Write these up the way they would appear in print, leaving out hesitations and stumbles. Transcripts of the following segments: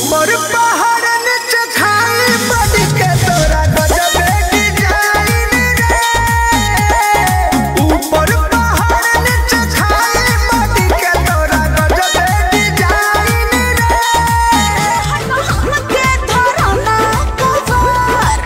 ऊपर पहाड़ नीचे खाई बन के तोरा गजबे डिजाइन रे। ऊपर पहाड़ नीचे खाई बन के तोरा गजबे डिजाइन रे। हमके धरना कवर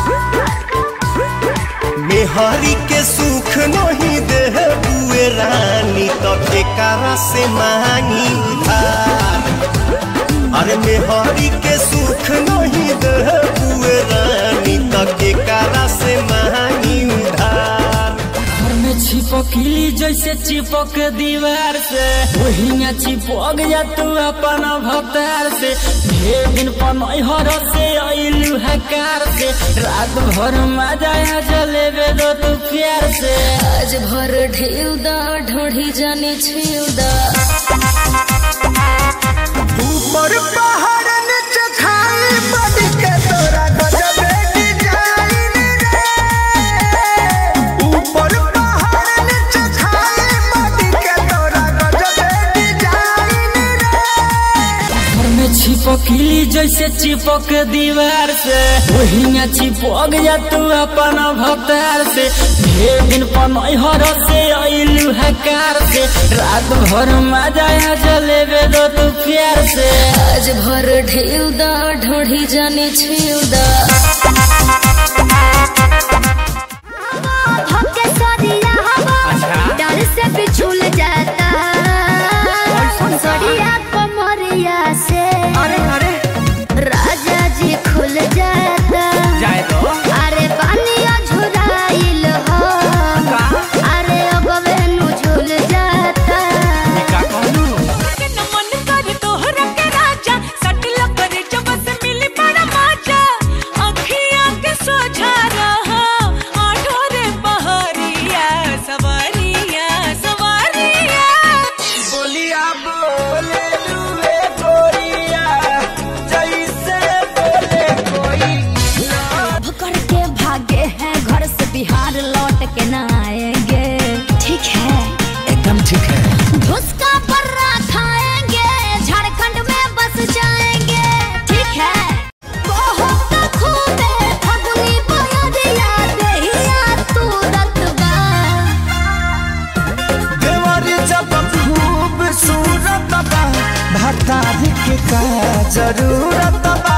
मेहरी के सुख नहीं दे बुए रानी तो केकरा से मांगी उधार। अरे मेहरी के सुख नहीं दे बुए रानी तो केकरा से मांगी उधार। घर में छिपकली जैसे चिपक दीवार से वही में चिपक जा तू अपन भतार से। ढेर दिन पनहर से अइलू है कार से रात भर मजा जलेबे दो तू प्यार से। आज भर ढेउ दा ढोढ़ी जाने छेउ दा। ऊपर पहाड़ नीचे खाई बन के तोरा गजबे डिजाइन रे। ऊपर पहाड़ नीचे खाई बन के तोरा गजबे डिजाइन रे। घर में छिपकली जैसे चिपक दीवार से वही में चिपक जा तू अपन भतार से। ढेर दिन पनहर से अइलू है कार से रात भर मजा जलेबे दो तू प्यार से। आज भर ढेउ दा ढोढ़ी जाने छेउ दा। धक्के सरिया हवा डर से बिछुल जाता सरिया कमरिया से। अरे अरे राजा जी खुल जाता जाए तो अरे पानिया झुराइल हो अरे अगवे नु झुल जाता। का कहलू मन कर तोहरा के राजा सटल कर जब से मिली बड़ा मजा। अखियां के सोझा रहा आठोरे बहरिया सवारिया सवारिया। बोलिया बोले लुए गोरिया जैसे बोले कोई। लव करके भागे हैं घर से बिहार लौट के न आएंगे। ठीक है एकदम ठीक है। धुसका पर्रा खाएंगे झारखंड में बस जाएंगे। ठीक है बहुत खूबे फगुनी बयरिया देहिया तू रतबा। देवरी जब खूब सूरत बा भतारी के का जरूरत बा।